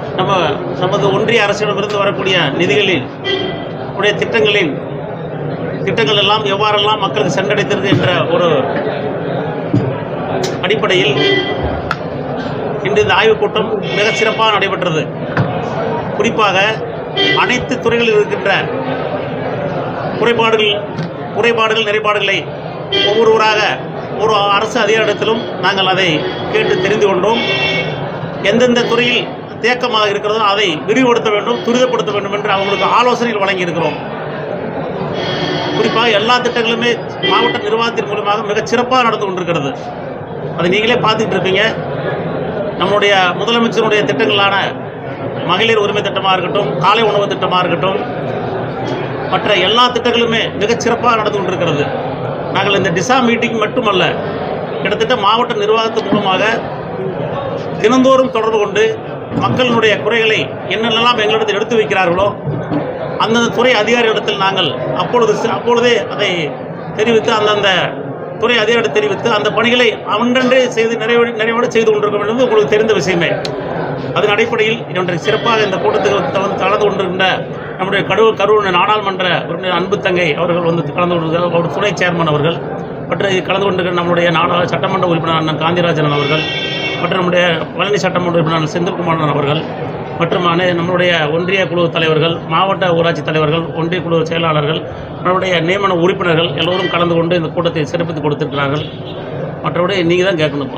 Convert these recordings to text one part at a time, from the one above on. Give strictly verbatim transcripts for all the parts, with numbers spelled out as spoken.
நம்ம நமது ஒன்றிய அரசிடமிருந்து வரக்கூடிய நிதிகளில் உடைய திட்டங்களின் திட்டங்கள் எல்லாம் எவ்வாறெல்லாம் மக்களுக்கு சென்றடைத்தது என்ற ஒரு அடிப்படையில் இன்று இந்த ஆய்வுக் கூட்டம் மிக சிறப்பாக நடைபெற்றது. குறிப்பாக அனைத்து துறைகளில் இருக்கின்ற குறைபாடுகள் குறைபாடுகள் நிறைபாடுகளை ஒவ்வொருவராக ஒரு அரசு அதிகாரத்திலும் நாங்கள் அதை கேட்டு தெரிந்து கொண்டோம். எந்தெந்த துறையில் தேக்கமாக இருக்கிறதோ அதை விரிவுபடுத்த வேண்டும், துரிதப்படுத்த வேண்டும் என்று அவங்களுக்கு ஆலோசனைகள் வழங்கியிருக்கிறோம். குறிப்பாக எல்லா திட்டங்களுமே மாவட்ட நிர்வாகத்தின் மூலமாக மிகச் சிறப்பாக நடந்து கொண்டிருக்கிறது. அதை நீங்களே பார்த்துக்கிட்டு இருப்பீங்க. நம்முடைய முதலமைச்சருடைய திட்டங்களான மகளிர் உரிமை திட்டமாக இருக்கட்டும், காலை உணவு திட்டமாக இருக்கட்டும், மற்ற எல்லா திட்டங்களுமே மிகச் சிறப்பாக நடந்து கொண்டிருக்கிறது. நாங்கள் இந்த டிசா மீட்டிங் மட்டுமல்ல, கிட்டத்தட்ட மாவட்ட நிர்வாகத்தின் மூலமாக தினந்தோறும் தொடர்பு கொண்டு மக்களினுடைய குறைகளை என்னென்னலாம் எங்களிடத்தில் எடுத்து வைக்கிறார்களோ அந்தந்த துறை அதிகாரிகளிடத்தில் நாங்கள் அப்பொழுது அப்பொழுதே அதை தெரிவித்து அந்தந்த துறை அதிகாரிகள் தெரிவித்து அந்த பணிகளை அன்றன்றே செய்து நிறைவு நிறைவோடு செய்து கொண்டிருக்க வேண்டும் உங்களுக்கு தெரிந்த விஷயமே. அதன் அடிப்படையில் இன்றைக்கு சிறப்பாக இந்த கூட்டத்தில் கலந்து கொண்டிருக்கின்ற நம்முடைய கரூர் கரூர் நாடாளுமன்ற உறுப்பினர் அன்பு தங்கை அவர்கள் வந்து கலந்து கொண்டிருக்கிறார். அவர் துணை சேர்மன் அவர்கள் மற்றும் கலந்து கொண்டிருக்கிற நம்முடைய நாடாளு சட்டமன்ற உறுப்பினர் அண்ணன் காந்திராஜன் அவர்கள் மற்றும் நம்முடைய பழனி சட்டமன்ற உறுப்பினர் செந்தில்குமாரன் அவர்கள் மற்றும் நம்முடைய ஒன்றிய குழு தலைவர்கள், மாவட்ட ஊராட்சி தலைவர்கள், ஒன்றிய குழு செயலாளர்கள், நம்முடைய நியமன உறுப்பினர்கள் எல்லோரும் கலந்து கொண்டு இந்த கூட்டத்தை சிறப்பித்து கொடுத்திருக்கிறார்கள். மற்றபடி நீங்கள் தான் கேட்கணும்.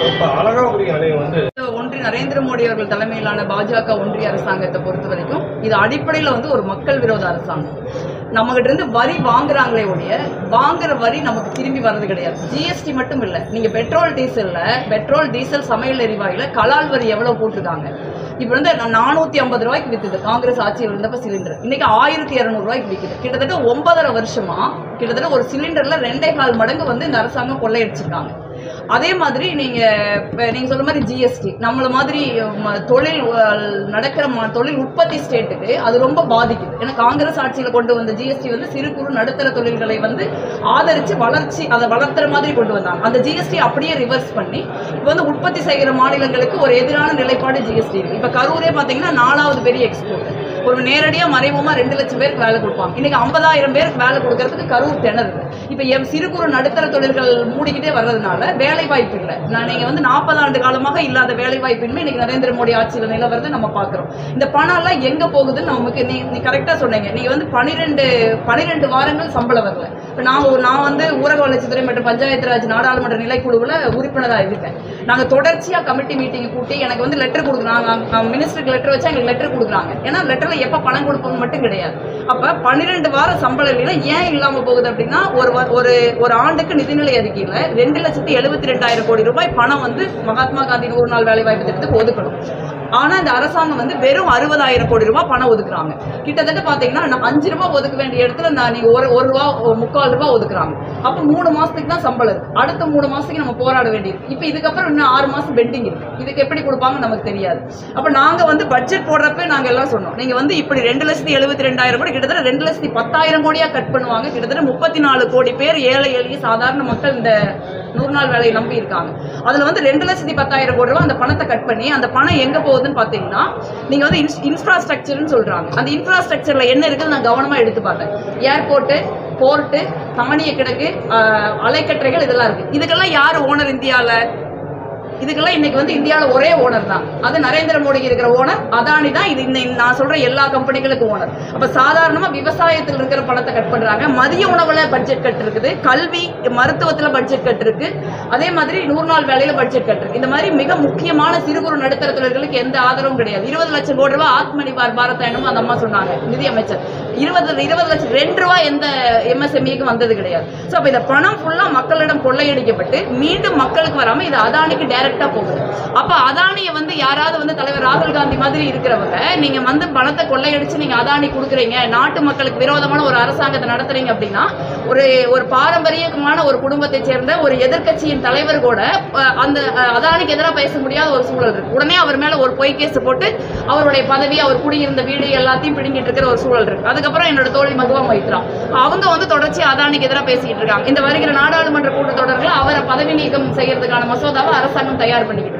ஒன்றிய நரேந்திர மோடி அவர்கள் தலைமையிலான பாஜக ஒன்றிய அரசாங்கத்தை பொறுத்த வரைக்கும் இது அடிப்படையில் வந்து ஒரு மக்கள் விரோத அரசாங்கம். நம்ம கிட்ட இருந்து வரி வாங்குறாங்களே ஒழிய வாங்குற வரி நமக்கு திரும்பி வர்றது கிடையாது. ஜிஎஸ்டி மட்டும் இல்ல, நீங்க பெட்ரோல் டீசல்ல பெட்ரோல் டீசல் சமையல் எரிவாயுல கலால் வரி எவ்வளவு போட்டிருக்காங்க. இப்ப வந்து நானூத்தி ஐம்பது ரூபாய்க்கு வித்துது காங்கிரஸ் ஆட்சியில் இருந்தப்ப சிலிண்டர், இன்னைக்கு ஆயிரத்தி இருநூறு ரூபாய்க்கு விற்குது. கிட்டத்தட்ட ஒன்பதரை வருஷமா கிட்டத்தட்ட ஒரு சிலிண்டர்ல ரெண்டே கால் மடங்கு வந்து இந்த அரசாங்கம் கொள்ளையடிச்சிருக்காங்க. அதே மாதிரி நீங்க நீங்க சொல்ற மாதிரி ஜிஎஸ்டி நம்மள மாதிரி தொழில் நடக்கிற தொழில் உற்பத்தி ஸ்டேட்டுக்கு அது ரொம்ப பாதிக்குது. ஏன்னா காங்கிரஸ் ஆட்சியில கொண்டு வந்த ஜிஎஸ்டி வந்து சிறு குறு நடுத்தர தொழில்களை வந்து ஆதரிச்சு வளர்ச்சி அதை வளர்த்துற மாதிரி கொண்டு வந்தாங்க. அந்த ஜிஎஸ்டி அப்படியே ரிவர்ஸ் பண்ணி இப்ப வந்து உற்பத்தி செய்கிற மாநிலங்களுக்கு ஒரு எதிரான நிலைப்பாடு ஜிஎஸ்டி இருக்கு. இப்ப கரூரே பாத்தீங்கன்னா நாலாவது பெரிய எக்ஸ்போர்ட், ஒரு நேரடியா மறைமுகமா ரெண்டு லட்சம் பேருக்கு வேலை கொடுப்பாங்க. இன்னைக்கு ஐம்பதாயிரம் பேருக்கு வேலை கொடுக்கறதுக்கு கரூர் திணறுது. இப்ப எம் சிறு குறு நடுத்தர தொழில்கள் மூடிக்கிட்டே வர்றதுனால வேலை வாய்ப்பு இல்லை. நான் நீங்க வந்து நாற்பது ஆண்டு காலமாக இல்லாத வேலை வாய்ப்பின்மை இன்னைக்கு நரேந்திர மோடி ஆட்சியில் நிலவரது நம்ம பாக்குறோம். இந்த பணம் எல்லாம் எங்க போகுதுன்னு நமக்கு நீ நீ கரெக்டா சொன்னீங்க. நீங்க வந்து பனிரெண்டு பனிரெண்டு வாரங்கள் சம்பளம் வரல. இப்ப நான் நான் வந்து ஊரக வளர்ச்சித்துறை மற்றும் பஞ்சாயத்து ராஜ் நாடாளுமன்ற நிலைக்குழுவுல உறுப்பினராக இருக்கேன். நாங்க தொடர்ச்சியா கமிட்டி மீட்டிங் கூட்டி எனக்கு வந்து லெட்டர் கொடுக்குறாங்க, மினிஸ்டருக்கு லெட்டர் வச்சா எங்களுக்கு லெட்டர் கொடுக்குறாங்க. ஏன்னா லெட்டர்ல எப்ப பணம் கொடுப்போம் மட்டும் கிடையாது. அப்ப பன்னிரெண்டு வாரம் சம்பளம் இல்லைன்னா ஏன் இல்லாம போகுது அப்படின்னா ஒரு ஒரு ஒரு ஆண்டுக்கு நிதிநிலை அறிக்கையில ரெண்டு லட்சத்தி எழுபத்தி ரெண்டாயிரம் கோடி ரூபாய் பணம் வந்து மகாத்மா காந்தி நூறு நாள் வேலை வாய்ப்பு திட்டத்துக்கு ஒதுக்கணும். ஆனா இந்த அரசாங்கம் வந்து வெறும் அறுபதாயிரம் கோடி ரூபாய் பணம் ஒதுக்குறாங்க. கிட்டத்தட்ட பாத்தீங்கன்னா அஞ்சு ரூபாய் ஒதுக்க வேண்டிய இடத்துல நீங்க ஒரு ஒரு ரூபா முக்கால் ரூபாய் ஒதுக்குறாங்க. அப்ப மூணு மாசத்துக்கு தான் சம்பளம் இருக்கு. அடுத்த மூணு மாசத்துக்கு நம்ம போராட வேண்டியிருக்கு. இப்ப இதுக்கப்புறம் இன்னும் ஆறு மாசம் பெண்டிங் இருக்கு. இதுக்கு எப்படி கொடுப்பாங்க நமக்கு தெரியாது. அப்ப நாங்க வந்து பட்ஜெட் போடுறப்ப நாங்க எல்லாம் சொன்னோம், நீங்க வந்து இப்படி ரெண்டு லட்சத்தி எழுபத்தி ரெண்டாயிரம் கோடி கிட்டத்தட்ட ரெண்டு லட்சத்தி பத்தாயிரம் கோடியா கட் பண்ணுவாங்க. கிட்டத்தட்ட முப்பத்தி நாலு கோடி பேர் ஏழை எளிய சாதாரண மக்கள் இந்த நூறு நாள் வேலையை நம்பி இருக்காங்க. அதுல வந்து ரெண்டு லட்சத்தி பத்தாயிரம் கோடி ரூபாய் அந்த பணத்தை கட் பண்ணி அந்த பணம் எங்க போகுதுன்னு பாத்தீங்கன்னா நீங்க வந்து இன்ஃப்ராஸ்ட்ரக்சர்னு சொல்றாங்க. அந்த இன்ஃப்ராஸ்ட்ரக்சர்ல என்ன இருக்குது நான் கவனமா எடுத்து பார்த்தேன். ஏர்போர்ட், போர்ட்டு, கமனிய கிடங்கு, அலைக்கற்றைகள் இதெல்லாம் இருக்கு. இதுக்கெல்லாம் யாரு ஓனர் இந்தியால? இதுக்கெல்லாம் இன்னைக்கு வந்து இந்தியாவில் ஒரே ஓனர் தான், அது நரேந்திர மோடிக்கு இருக்கிற ஓனர் அதானி தான். இது இந்த நான் சொல்ற எல்லா கம்பெனிகளுக்கும் ஓனர். அப்ப சாதாரணமா விவசாயத்தில் இருக்கிற பணத்தை கட் பண்றாங்க. மதிய உணவுல பட்ஜெட் கட் இருக்குது, கல்வி மருத்துவத்துல பட்ஜெட் கட் இருக்கு, அதே மாதிரி நூறு நாள் வேலையில பட்ஜெட் கட் இருக்கு. இந்த மாதிரி மிக முக்கியமான சிறு குறு நடுத்தர தொழில்களுக்கு எந்த ஆதரவும் கிடையாது. இருபது லட்சம் கோடி ரூபாய் ஆத்ம நிர்பார் பாரத் என்னமோ அந்த அம்மா சொன்னாங்க நிதி அமைச்சர், இருபது இருபது லட்சம் ரெண்டு ரூபாய் எந்த எம்எஸ்எம்இக்கு வந்தது கிடையாது. சோ அப்ப இந்த பணம் ஃபுல்லா மக்களிடம் கொள்ளையடிக்கப்பட்டு மீண்டும் மக்களுக்கு வராம இது அதானிக்கு டைரக்டா போகுது. அப்ப அதானியை வந்து யாராவது வந்து தலைவர் ராகுல் காந்தி மாதிரி இருக்கிறவங்க நீங்க வந்து பணத்தை கொள்ளையடிச்சு நீங்க அதானி கொடுக்குறீங்க, நாட்டு மக்களுக்கு விரோதமான ஒரு அரசாங்கத்தை நடத்துறீங்க அப்படின்னா ஒரு ஒரு பாரம்பரியமான ஒரு குடும்பத்தை சேர்ந்த ஒரு எதிர்கட்சியின் தலைவர் கூட அந்த அதானிக்கு எதிராக பேச முடியாத ஒரு சூழல் இருக்கு. உடனே அவர் மேல ஒரு பொய் கேஸ் போட்டு அவருடைய பதவி, அவர் குடியிருந்த வீடு எல்லாத்தையும் பிடுங்கிட்டு இருக்கிற ஒரு சூழல் இருக்கு. அதுக்கப்புறம் என்னோட தோழி மகுவா மைத்ரா அவங்க வந்து தொடர்ச்சி அதானிக்கு எதிராக பேசிட்டு இருக்காங்க. இந்த வருகிற நாடாளுமன்ற கூட்டத்தொடரில் அவரை பதவி நீக்கம் செய்யறதுக்கான மசோதாவை அரசாங்கம் தயார் பண்ணிக்கிட்டு இருக்கு.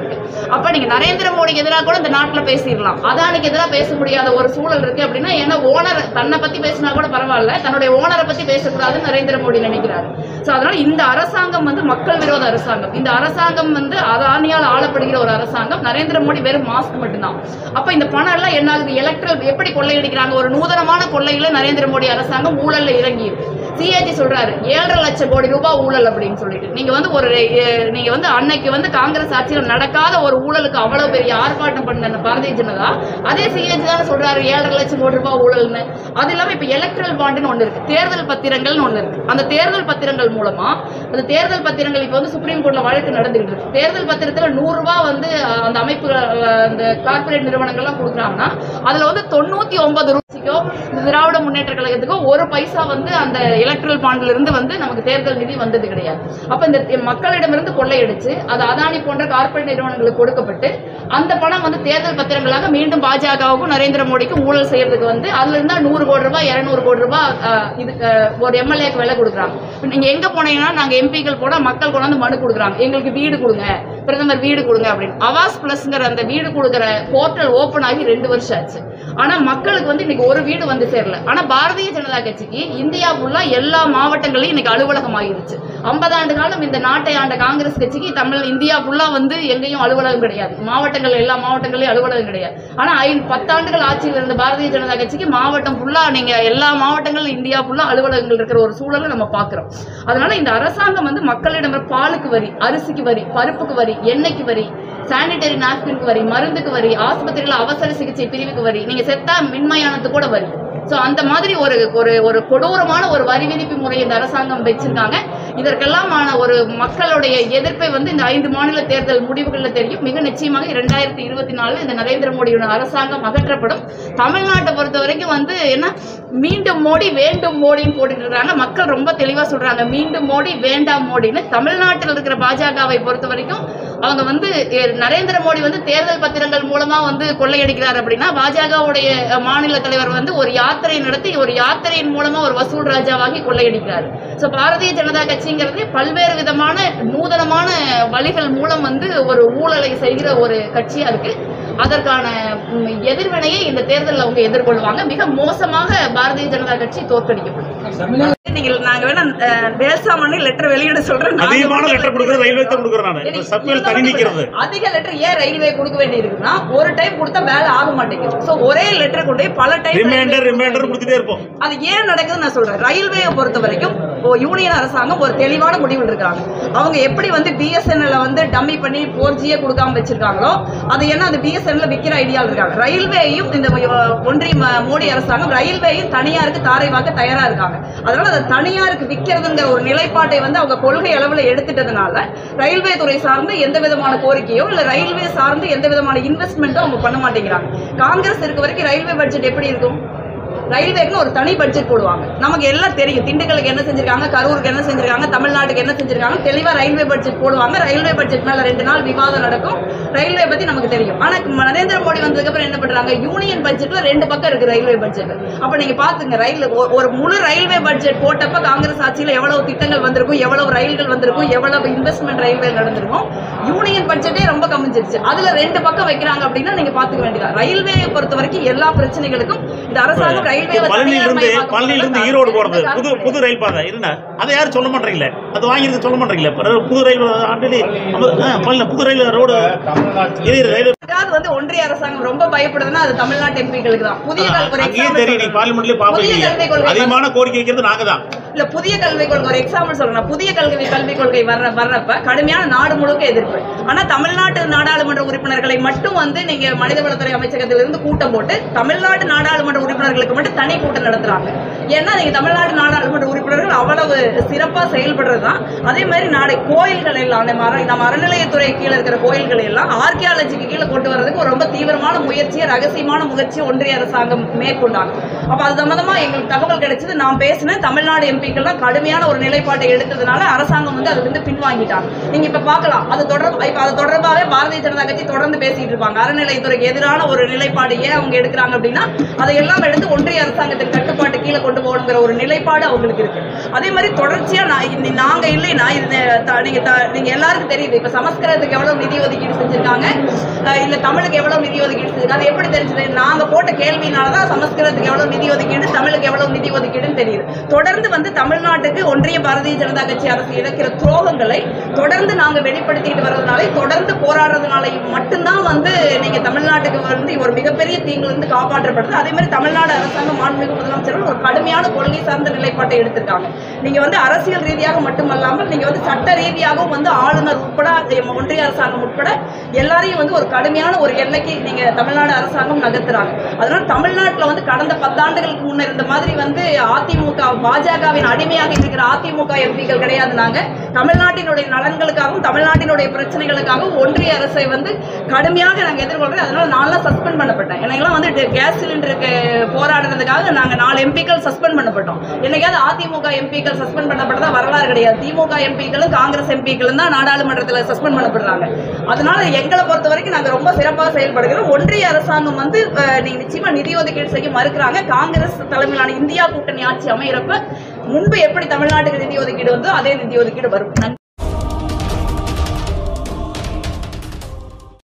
அப்ப நீங்க நரேந்திர மோடிக்கு எதிராக கூட இந்த நாட்டுல பேசிடலாம். அதானிக்கு எதிராக பேச முடியாத ஒரு சூழல் இருக்கு அப்படின்னா, ஏன்னா ஓனர் தன்னை பத்தி பேசினா கூட பரவாயில்ல, தன்னுடைய ஓனரை பத்தி பேசக்கூடாதுன்னு நரேந்திர மோடி நினைக்கிறாரு. சோ அதனால இந்த அரசாங்கம் வந்து மக்கள் விரோத அரசாங்கம். இந்த அரசாங்கம் வந்து அதானியால் ஆளப்படுகிற ஒரு அரசாங்கம். நரேந்திர மோடி வெறும் மாஸ்க் மட்டும்தான். அப்ப இந்த பணம் எல்லாம் என்ன ஆகுது? எலக்ட்ரல் எப்படி கொள்ளையடிக்கிறாங்க? ஒரு நூதனமான கொள்ளையில நரேந்திர மோடி அரசாங்கம் ஊழல்ல இறங்கி சிஏஜி சொல்றாரு ஏழரை லட்சம் கோடி ரூபாய் ஊழல் அப்படின்னு சொல்லிட்டு. நீங்க வந்து ஒரு நீங்க வந்து அன்னைக்கு வந்து காங்கிரஸ் ஆட்சியில் நடக்காத ஒரு ஊழலுக்கு அவ்வளவு பெரிய ஆர்ப்பாட்டம் பண்ண பாரதிய ஜனதா, அதே சிஏஜி தான் சொல்றாரு ஏழரை லட்சம் கோடி ரூபாய் ஊழல்னு. அது இல்லாம இப்ப எலக்ட்ரல் பாண்டுன்னு ஒண்ணு இருக்கு, தேர்தல் பத்திரங்கள்னு ஒண்ணு இருக்கு. அந்த தேர்தல் பத்திரங்கள் மூலமா அந்த தேர்தல் பத்திரங்கள் இப்ப வந்து சுப்ரீம் கோர்ட்ல வழக்கு நடந்துகிட்டு இருக்கு. தேர்தல் பத்திரத்துல நூறு ரூபாய் வந்து அந்த அமைப்புகள் அந்த கார்பரேட் நிறுவனங்கள்லாம் கொடுக்குறாங்கன்னா அதுல வந்து தொண்ணூத்தி ஒன்பது ரூபாய்க்கோ திராவிட முன்னேற்ற கழகத்துக்கோ ஒரு பைசா வந்து அந்த எலக்ட்ரல் பாண்ட்ல இருந்து வந்து நமக்கு தேர்தல் நிதி வந்தது கிடையாது. அப்ப இந்த மக்களிடமிருந்து கொள்ளையடிச்சு அது அதானி போன்ற கார்பரேட் நிறுவனங்களுக்கு கொடுக்கப்பட்டு அந்த பணம் வந்து தேர்தல் பத்திரங்களாக மீண்டும் பாஜகவுக்கும் நரேந்திர மோடிக்கும் ஊழல் செய்யறதுக்கு வந்து அதுல இருந்தா நூறு கோடி ரூபாய் இருநூறு கோடி ரூபாய் இதுக்கு ஒரு எம்எல்ஏக்கு விலை கொடுக்குறாங்க. நீங்க எங்க போனீங்கன்னா நாங்க எம்பிக்கள் போனா மக்கள் கொண்டாந்து மனு கொடுக்குறாங்க, எங்களுக்கு வீடு கொடுங்க, பிரதமர் வீடு கொடுங்க அப்படின்னு. ஆவாஸ் பிளஸ்ங்கிற அந்த வீடு கொடுக்குற போர்ட்டல் ஓபன் ஆகி ரெண்டு வருஷம் ஆச்சு. ஆனா மக்களுக்கு வந்து இன்னைக்கு ஒரு வீடு வந்து சேரல. ஆனா பாரதிய ஜனதா கட்சிக்கு இந்தியா ஃபுல்லா எல்லா மாவட்டங்களையும் இன்னைக்கு அலுவலகம் ஆகிருச்சு. ஐம்பது ஆண்டு காலம் இந்த நாட்டை ஆண்ட காங்கிரஸ் கட்சிக்கு தமிழ் இந்தியா ஃபுல்லா வந்து எங்கேயும் அலுவலகம் கிடையாது. மாவட்டங்கள் எல்லா மாவட்டங்களையும் அலுவலகம் கிடையாது. ஆனா ஐந்து பத்தாண்டுகள் ஆட்சியில் இருந்த பாரதிய ஜனதா கட்சிக்கு மாவட்டம் ஃபுல்லா நீங்க எல்லா மாவட்டங்களும் இந்தியா ஃபுல்லா அலுவலகங்கள் இருக்கிற ஒரு சூழலை நம்ம பாக்குறோம். அதனால இந்த அரசாங்கம் வந்து மக்களிடம் பாலுக்கு வரி, அரிசிக்கு வரி, பருப்புக்கு வரி, எண்ணெய்க்கு வரி, சானிடரி நாப்கின்க்கு வரி, மருந்துக்கு வரி, ஆஸ்பத்திரியில அவசர சிகிச்சை பிரிவுக்கு வரி, நீங்க செத்தா மின்மயானத்துக்கு கூட வரி. சோ அந்த மாதிரி ஒரு ஒரு கொடூரமான ஒரு வரி விதிப்பு முறை இந்த அரசாங்கம் வச்சிருக்காங்க. இதற்கெல்லாமான ஒரு மக்களுடைய எதிர்ப்பை வந்து இந்த ஐந்து மாநில தேர்தல் முடிவுகளில் தெரியும். மிக நிச்சயமாக இரண்டாயிரத்தி இருபத்தி நாலுல இந்த நரேந்திர மோடியோட அரசாங்கம் அகற்றப்படும். தமிழ்நாட்டை பொறுத்த வரைக்கும் வந்து என்ன மீண்டும் மோடி வேண்டும் மோடின்னு போட்டுட்டு இருக்காங்க. மக்கள் ரொம்ப தெளிவா சொல்றாங்க மீண்டும் மோடி வேண்டாம் மோடின்னு. தமிழ்நாட்டில் இருக்கிற பாஜகவை பொறுத்த வரைக்கும் அவங்க வந்து நரேந்திர மோடி வந்து தேர்தல் பத்திரங்கள் மூலமா வந்து கொள்ளையடிக்கிறார் அப்படின்னா, பாஜகவுடைய மாநில தலைவர் வந்து ஒரு யாத்திரை நடத்தி ஒரு யாத்திரையின் மூலமா ஒரு வசூல் ராஜாவாகி கொள்ளையடிக்கிறார். சோ பாரதிய ஜனதா கட்சிங்கிறது பல்வேறு விதமான நூதனமான வழிகள் மூலம் வந்து ஒரு ஊழலை செய்கிற ஒரு கட்சியா இருக்கு. அதற்கான எதிர்வினையை இந்த தேர்தலில் அவங்க எதிர்கொள்வாங்க. மிக மோசமாக பாரதிய ஜனதா கட்சி தோற்கடிக்கப்படும். நாங்க வேணா பேசாம லெட்டர் வெளியிட சொல்றேன். அதிகமான லெட்டர் கொடுக்கிறது ரயில்வே தான் கொடுக்கறானே. சப்வேல் தனி நிக்கிறது. அதிக லெட்டர் ஏன் ரயில்வே கொடுக்க வேண்டியிருக்குன்னா ஒரு டைம் கொடுத்தா வேலை ஆக மாட்டேங்குது. சோ ஒரே லெட்டர் கொண்டு பல டைம் ரிமைண்டர் ரிமைண்டர் கொடுத்துட்டே இருப்போம். அது ஏன் நடக்குதுன்னு நான் சொல்றேன். ரயில்வே பொறுத்த வரைக்கும் யூனியன் அரசாங்கம் ஒரு தெளிவான முடிவில் இருக்காங்க. அவங்க எப்படி வந்து பிஎஸ்என்எல் வந்து டம்மி பண்ணி போர் ஜியே கொடுக்காம வச்சிருக்காங்களோ அது என்ன அது பிஎஸ்என்எல் விற்கிற ஐடியாவில் இருக்காங்க. ரயில்வேயும் இந்த ஒன்றிய மோடி அரசாங்கம் ரயில்வேயும் தனியாருக்கு தாரை வாக்க தயாரா இருக்காங்க. அதனால அதை தனியாருக்கு விற்கிறதுங்கிற ஒரு நிலைப்பாட்டை வந்து அவங்க கொள்கை அளவில் எடுத்துட்டதுனால ரயில்வே துறை சார்ந்து எந்த விதமான கோரிக்கையோ இல்ல ரயில்வே சார்ந்து எந்த விதமான இன்வெஸ்ட்மெண்ட்டோ அவங்க பண்ண மாட்டேங்கிறாங்க. காங்கிரஸ் இருக்க வரைக்கும் ரயில்வே பட்ஜெட் எப்படி இருக்கும்? ரயில்வேக்குன்னு ஒரு தனி பட்ஜெட் போடுவாங்க. நமக்கு எல்லாம் தெரியும். திண்டுக்கலுக்கு என்ன செஞ்சிருக்காங்க, கரூருக்கு என்ன செஞ்சிருக்காங்க, தமிழ்நாட்டுக்கு என்ன செஞ்சிருக்காங்க, தெளிவா ரயில்வே பட்ஜெட் போடுவாங்க. ரயில்வே பட்ஜெட் மேல ரெண்டு நாள் விவாதம் நடக்கும். ரயில்வே பத்தி நமக்கு தெரியும். ஆனா நரேந்திர மோடி வந்ததுக்கு அப்புறம் என்ன பண்றாங்க? யூனியன் பட்ஜெட்ல ரெண்டு பக்கம் இருக்கு ரயில்வே பட்ஜெட். அப்ப நீங்க பாத்துங்க, ரயில் ஒரு முழு ரயில்வே பட்ஜெட் போட்டப்ப காங்கிரஸ் ஆட்சியில எவ்வளவு திட்டங்கள் வந்திருக்கும், எவ்வளவு ரயில்கள் வந்திருக்கும், எவ்வளவு இன்வெஸ்ட்மெண்ட் ரயில்வே நடந்திருக்கும். யூனியன் பட்ஜெட்டே ரொம்ப கம்மிஞ்சிருச்சு. அதுல ரெண்டு பக்கம் வைக்கிறாங்க அப்படின்னா நீங்க பாத்துக்க வேண்டியதா. ரயில்வே பொறுத்த வரைக்கும் எல்லா பிரச்சனைகளுக்கும் இந்த அரசாங்கம் பழனியிலிருந்து பழனியிலிருந்து ஈரோடு போறது புது புது ரயில் பாதை இருந்தா அதை யாரும் சொல்ல மாட்டீங்களே. அது வாங்கியிருக்கு சொல்ல மாட்டீங்களே. புது ரயில் ஆல்ரெடி புது ரயில் ரோடு வந்து ஒன்றிய அரசாங்கம் ரொம்ப பயப்படுதுன்னா அது தமிழ்நாட்டு எம்பிக்களுக்கு தான். புதிய தெரியும். பார்லிமெண்ட்லயே பாப்பீங்க. அதிகமான கோரிக்கை வைக்கிறது நாங்க தான். இல்ல புதிய கல்விக் கொள்கை ஒரு எக்ஸாம்பிள் சொல்றேன். புதிய கல்வி கல்விக் கொள்கை வர்ற வர்றப்ப கடுமையான நாடு முழுக்க எதிர்ப்பு. ஆனா தமிழ்நாட்டு நாடாளுமன்ற உறுப்பினர்களை மட்டும் வந்து நீங்க மனிதவளத்துறை அமைச்சகத்திலிருந்து கூட்டம் போட்டு தமிழ்நாட்டு நாடாளுமன்ற உறுப்பினர்களுக்கு மட்டும் தனி கூட்டம் நடத்துறாங்க. ஏன்னா நீங்க தமிழ்நாடு நாடாளுமன்ற உறுப்பினர்கள் அவ்வளவு சிறப்பா செயல்படுறதுதான். அதே மாதிரி நாளை கோயில்கள் எல்லாம் நம்ம அறநிலையத்துறை கீழே இருக்கிற கோயில்கள் எல்லாம் ஆர்கியாலஜிக்கு கீழே கொண்டு வர்றதுக்கு ரொம்ப தீவிரமான முயற்சியை ரகசியமான முயற்சியை ஒன்றிய அரசாங்கம் மேற்கொண்டாங்க. அப்ப அது சம்பந்தமா எங்களுக்கு தகவல் கிடைச்சது. நான் பேசினேன். தமிழ்நாடு எம்பிக்கெல்லாம் கடுமையான ஒரு நிலைப்பாட்டை எடுத்ததுனால அரசாங்கம் வந்து அதுல இருந்து பின்வாங்கிட்டாங்க. நீங்க இப்ப பாக்கலாம் அது தொடர்பு இப்ப அது தொடர்பாகவே பாரதிய ஜனதா கட்சி தொடர்ந்து பேசிட்டு இருப்பாங்க. அறநிலையத்துறைக்கு எதிரான ஒரு நிலைப்பாடு ஏன் அவங்க எடுக்கிறாங்க அப்படின்னா அதையெல்லாம் எடுத்து ஒன்றிய அரசாங்கத்தின் கட்டுப்பாட்டு கீழே கொண்டு போகணுங்கிற ஒரு நிலைப்பாடு அவங்களுக்கு இருக்கு. அதே மாதிரி தொடர்ச்சியா நாங்க இல்லைன்னா நீங்க நீங்க எல்லாருக்கும் தெரியுது. இப்ப சமஸ்கிருதத்துக்கு எவ்வளவு நிதி ஒதுக்கீடு செஞ்சிருக்காங்க, இல்ல தமிழுக்கு எவ்வளவு நிதி ஒதுக்கீடு செஞ்சிருக்காங்க, அது எப்படி தெரிஞ்சது? நாங்க போட்ட கேள்வினாலதான் சமஸ்கிருதத்துக்கு எவ்வளவு நிதி ஒதுக்கீடு, தமிழுக்கு எவ்வளவு நிதி ஒதுக்கீடுன்னு தெரியுது. தொடர்ந்து வந்து தமிழ்நாட்டுக்கு ஒன்றிய பாரதிய ஜனதா கட்சி அரசு இழக்கிற துரோகங்களை தொடர்ந்து நாங்க வெளிப்படுத்திட்டு வர்றதுனால, தொடர்ந்து போராடுறதுனால மட்டும்தான் வந்து நீங்க தமிழ்நாட்டுக்கு வந்து ஒரு மிகப்பெரிய தீங்குல இருந்து காப்பாற்றப்படுது. அதே மாதிரி தமிழ்நாடு அரசாங்கம் மாண்புமிகு முதலமைச்சர்கள் ஒரு கடுமையான கொள்கை சார்ந்த நிலைப்பாட்டை எடுத்திருக்காங்க. நீங்க வந்து அரசியல் ரீதியாக மட்டுமல்லாமல் நீங்க வந்து சட்ட ரீதியாகவும் வந்து ஆளுநர் உட்பட ஒன்றிய அரசாங்கம் உட்பட எல்லாரையும் வந்து ஒரு கடுமையான ஒரு எல்லைக்கு நீங்க தமிழ்நாடு அரசாங்கம் நகர்த்துறாங்க. அதனால தமிழ்நாட்டில் வந்து கடந்த பத்தாண்டுகளுக்கு முன்னர் இருந்த மாதிரி வந்து அதிமுக பாஜகவின் அடிமையாக இருக்கிற அதிமுக எம்பிக்கள் கிடையாது. நாங்க தமிழ்நாட்டினுடைய நலன்களுக்காகவும் தமிழ்நாட்டினுடைய பிரச்சனைகளுக்காகவும் ஒன்றிய அரசை வந்து கடுமையாக நாங்கள் எதிர்கொள்றோம். அதனால நான்லாம் சஸ்பெண்ட் பண்ணப்பட்டேன். எனக்கெல்லாம் வந்து கேஸ் சிலிண்டருக்கு போராடுறதுக்காக நாங்க நாலு எம்பிக்கள் சஸ்பெண்ட் பண்ணப்பட்டோம். என்னைக்காவது அதிமுக எம்பிக்கள் சஸ்பெண்ட் பண்ணப்பட்டதா வரலாறு கிடையாது. திமுக எம்பிக்களும் காங்கிரஸ் எம்பிக்களும் தான் நாடாளுமன்றத்தில் சஸ்பெண்ட் பண்ணப்படுறாங்க. அதனால எங்களை பொறுத்த வரைக்கும் நாங்க ரொம்ப சிறப்பாக செயல்படுகிறோம். ஒன்றிய அரசாங்கம் வந்து நீங்க நிச்சயமா நிதி ஒதுக்கீடு செய்ய மறுக்கிறாங்க. காங்கிரஸ் தலைமையிலான இந்தியா கூட்டணி ஆட்சி அமைகிறப்ப முன்பு எப்படி தமிழ்நாட்டுக்கு நிதி ஒதுக்கீடு வந்தோ அதே நிதி ஒதுக்கீடு வரும்.